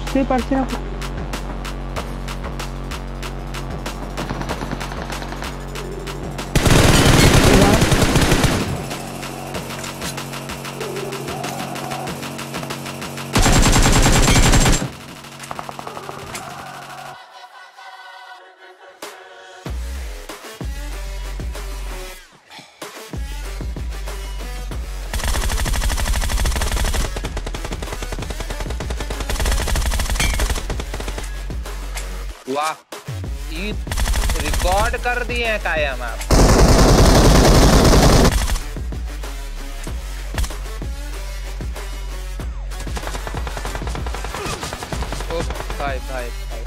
বুঝতে পারছি না। वाह, ये रिकॉर्ड कर दिए हैं कायम आप। ओ भाई भाई भाई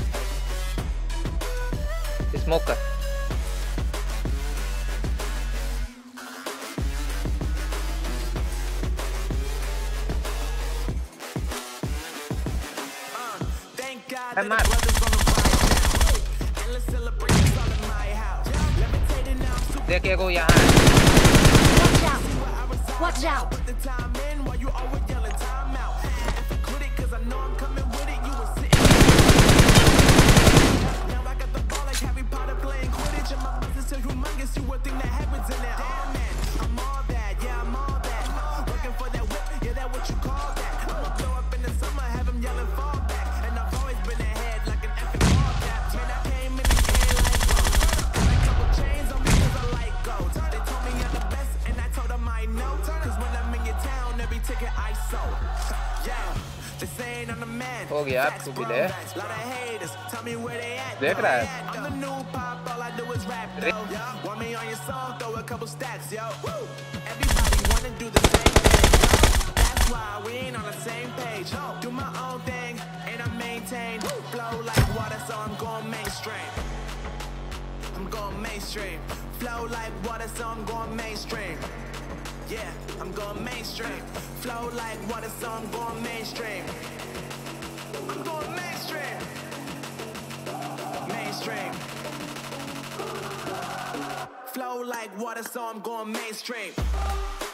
स्मोकर। मार देखिए को यहाँ Watch out. हो गया तू भी ले देख रहा है Yeah, I'm going mainstream. Flow like water, so I'm going mainstream. I'm going mainstream. Mainstream. Flow like water, so I'm going mainstream.